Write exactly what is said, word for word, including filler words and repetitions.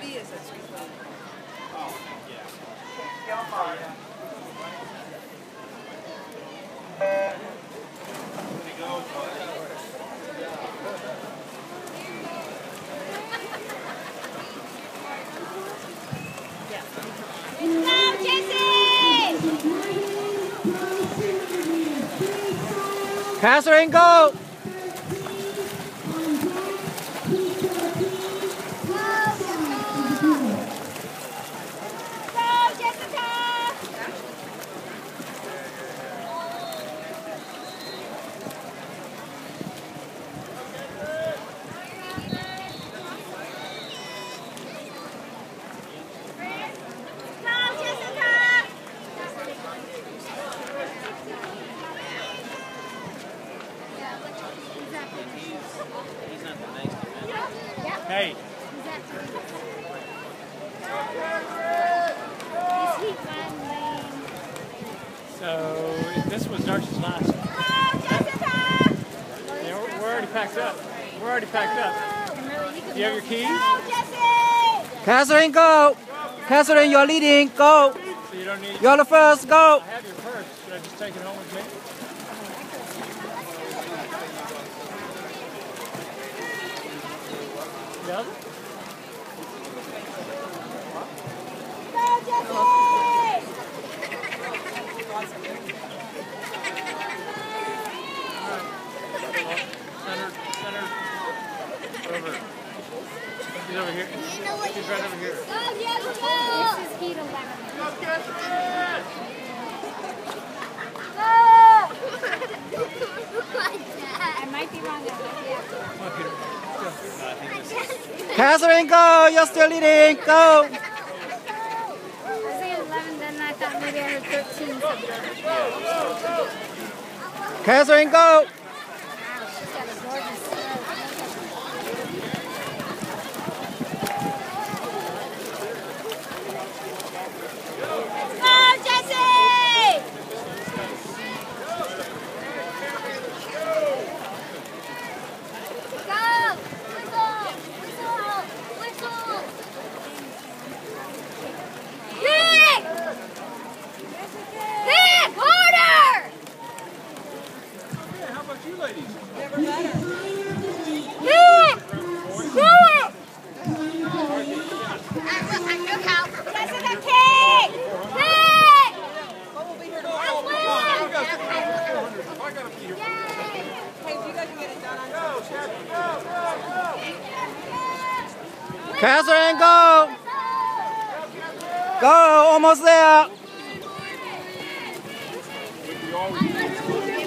B is at Sweet Lane. Oh, yeah. Kathryn, go! Hey. So this was Darcy's last. Yeah, we're, we're already packed up. We're already packed up. Do you have your keys? Kathryn, go! Kathryn, you're leading. Go! So you don't need. You're the first. Go! I have your purse. Should I just take it home with me? Yeah. Over. He's over here. He's right over here. This is heat eleven. Go Kathryn! I might be wrong. Kathryn, go! You're still leading. Go! I was saying eleven, then I thought maybe I heard thirteen something. Kathryn, go! Wow, she's got a gorgeous throat. You ladies. Never met her. What will be her goal? Hey, if you guys can get it done on Go, Chef. Go, go, go. Kathryn, go! Go! Almost there! We always